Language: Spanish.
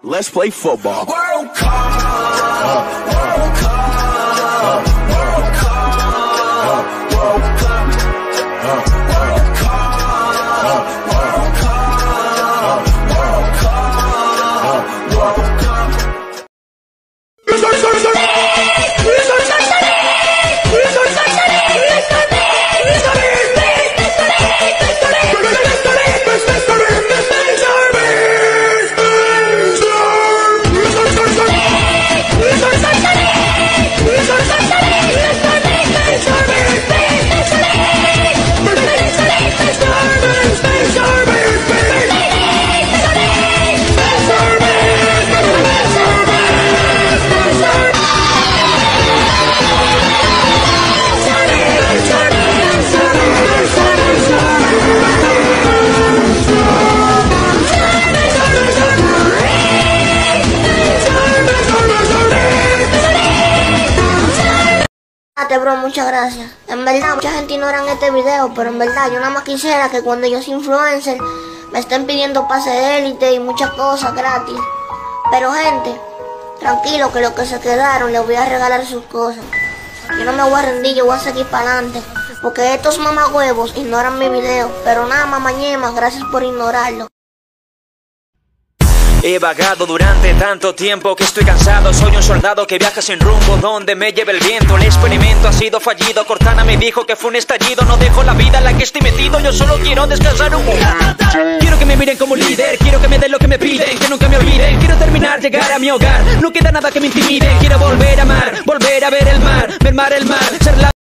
Let's play football. World Cup, World Cup, World Cup, World Cup, World Cup, World Cup, World Cup, World Cup. Bro, muchas gracias. En verdad, mucha gente ignora este video, pero en verdad, yo nada más quisiera que cuando yo soy influencer, me estén pidiendo pase de élite y muchas cosas gratis. Pero gente, tranquilo que los que se quedaron les voy a regalar sus cosas. Yo no me voy a rendir, yo voy a seguir para adelante. Porque estos mamagüevos ignoran mi video. Pero nada, mamañema, gracias por ignorarlo. He vagado durante tanto tiempo que estoy cansado. Soy un soldado que viaja sin rumbo, donde me lleve el viento. El experimento ha sido fallido. Cortana me dijo que fue un estallido. No dejo la vida en la que estoy metido. Yo solo quiero descansar un poco. Quiero que me miren como líder. Quiero que me den lo que me piden, que nunca me olviden. Quiero terminar, llegar a mi hogar. No queda nada que me intimide. Quiero volver a amar, volver a ver el mar, mermar el mar, ser la